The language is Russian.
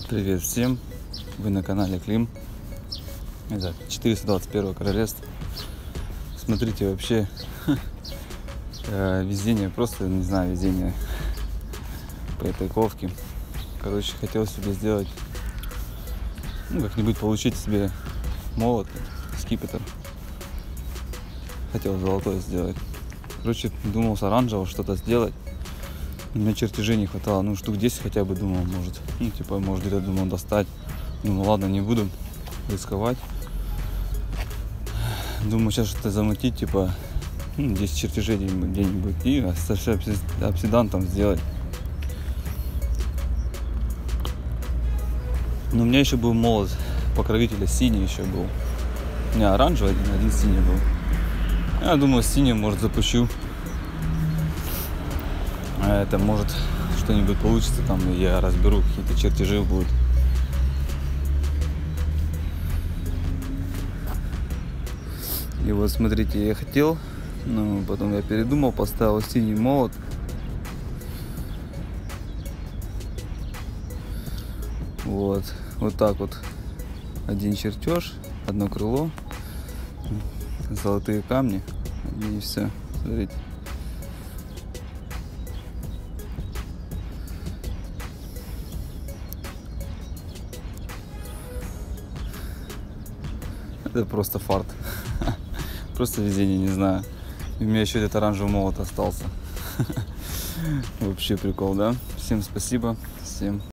Привет всем! Вы на канале Клим. Это 421 королевство. Смотрите, вообще везение, просто не знаю, везение по этой ковке. Короче, хотел себе сделать, как-нибудь получить себе молот, скипетр. Хотел золотой сделать. Короче, думал с оранжевого что-то сделать. У меня чертежей не хватало, штук 10 хотя бы, думал, может. Может где-то, думал, достать. Думаю, ладно, не буду рисковать. Думаю, сейчас что-то замутить, 10 чертежей где-нибудь. И обсидан там сделать. Но у меня еще был молот покровителя, синий еще был. У меня оранжевый один синий был. Я думаю, синим, может, запущу. А это может что-нибудь получится, там я разберу, какие-то чертежи будут. И вот смотрите, я хотел, но потом я передумал, поставил синий молот. Вот так вот один чертеж, одно крыло, золотые камни и все. Смотрите. Это просто фарт. Просто везение, не знаю. И у меня еще этот оранжевый молот остался. Вообще прикол, да? Всем спасибо. Всем